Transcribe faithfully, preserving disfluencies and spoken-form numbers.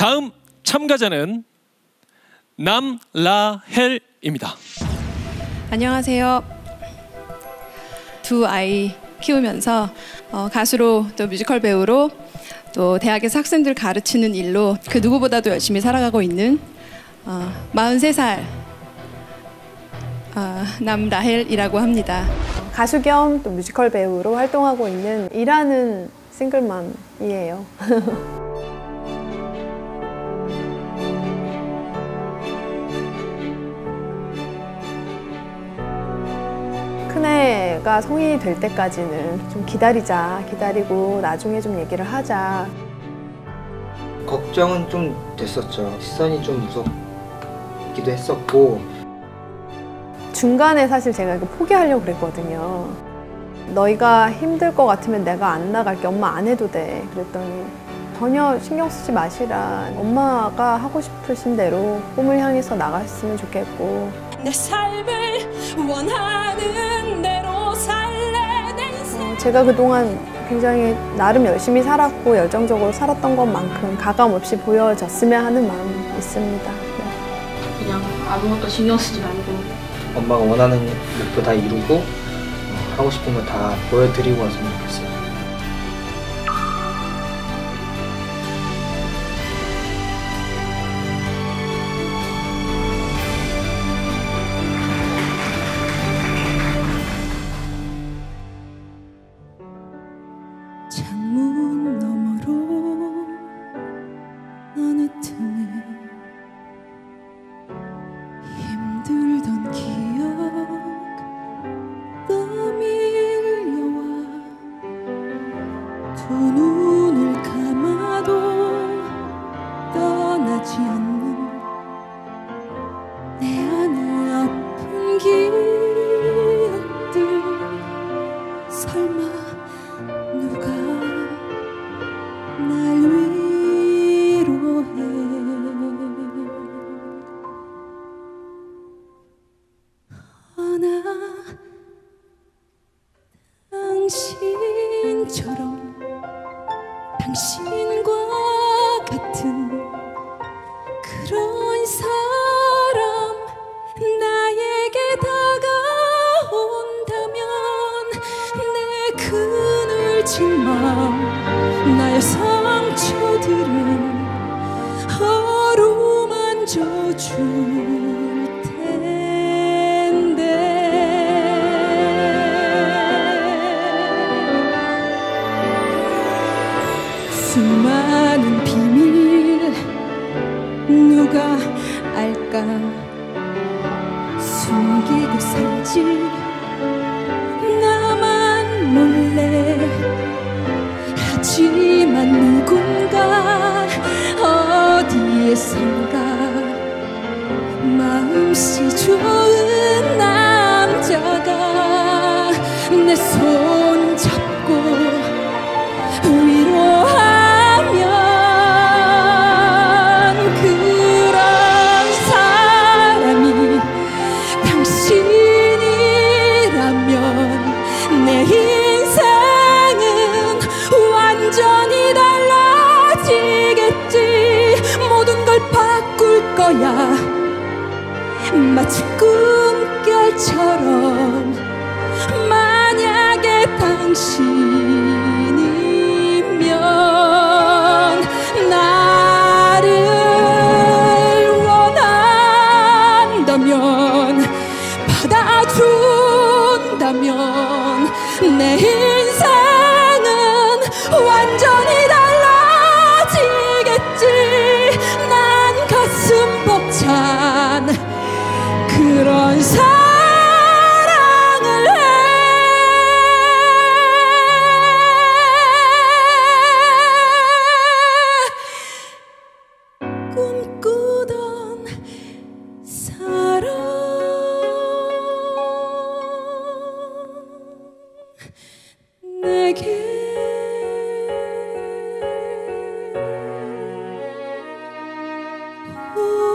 다음 참가자는 남라헬입니다. 안녕하세요. 두 아이 키우면서 어, 가수로 또 뮤지컬 배우로 또 대학에서 학생들 가르치는 일로 그 누구보다도 열심히 살아가고 있는 어, 마흔세 살 어, 남라헬이라고 합니다. 가수 겸 또 뮤지컬 배우로 활동하고 있는 일하는 싱글맘이에요. 큰애가 성인이 될 때까지는 좀 기다리자, 기다리고 나중에 좀 얘기를 하자. 걱정은 좀 됐었죠. 시선이 좀 무섭기도 했었고. 중간에 사실 제가 이거 포기하려고 그랬거든요. 너희가 힘들 것 같으면 내가 안 나갈게. 엄마 안 해도 돼. 그랬더니 전혀 신경 쓰지 마시라. 엄마가 하고 싶으신 대로 꿈을 향해서 나갔으면 좋겠고. 내 삶을 원하는 대로 살래 내 인생. 어, 제가 그동안 굉장히 나름 열심히 살았고 열정적으로 살았던 것만큼 가감없이 보여졌으면 하는 마음이 있습니다. 네. 그냥 아무것도 신경 쓰지 말고 엄마가 원하는 목표 다 이루고 하고 싶은 거 다 보여드리고 왔으면 좋겠어요. 창문 너머로 어느 틈에 힘들던 기억 떠밀려와 두 눈을 감아도 떠나지 않는 내 안의 아픈 기억들. 설마 누가 날 위로해. 허나 당신처럼 당신과 같은 그런 사람 나에게 다가온다면 내 그늘진 맘 나의 상처들은 어루만져 줄 텐데. 수많은 비밀 누가 알까. 숨기고 살지 나만 몰래. 하지만 누군가 어디에선가 마음씨 좋은 남자가 내 손 잡고 위로하면 그런 사람이 당신이라면 내 인생은 완전히 달라지겠지. 모든 걸 바꿀 거야. 마치 꿈결처럼. 만약에 당신이면 나를 원한다면 받아준다면 내 인생은 완전히 달라지겠지. 난 가슴 벅찬 그런 사랑을 해. 꿈꾸던 사랑 내게 오